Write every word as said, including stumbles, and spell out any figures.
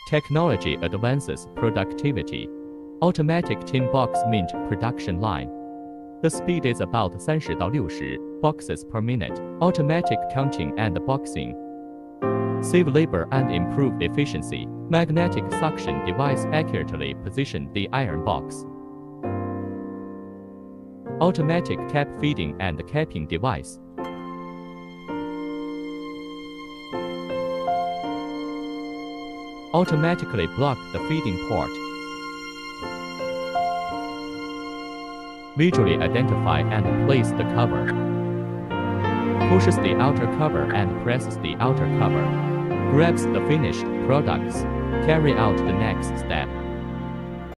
Technology advances productivity. Automatic tin box mint production line. The speed is about thirty到六十 boxes per minute. Automatic counting and boxing. Save labor and improve efficiency. Magnetic suction device accurately position the iron box. Automatic cap feeding and capping device. Automatically block the feeding port. Visually identify and place the cover. Pushes the outer cover and presses the outer cover. Grabs the finished products. Carry out the next step.